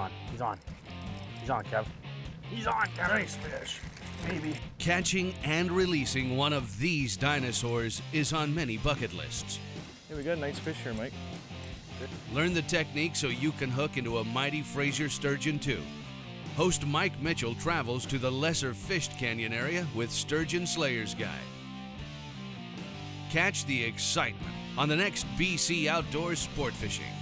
on. He's on. He's on, Kev. He's on, Kev. Nice fish. Maybe. Catching and releasing one of these dinosaurs is on many bucket lists. Hey, we got a nice fish here, Mike. Good. Learn the technique so you can hook into a mighty Fraser sturgeon too. Host Mike Mitchell travels to the lesser fished canyon area with Sturgeon Slayer's Guide. Catch the excitement on the next BC Outdoors Sport Fishing.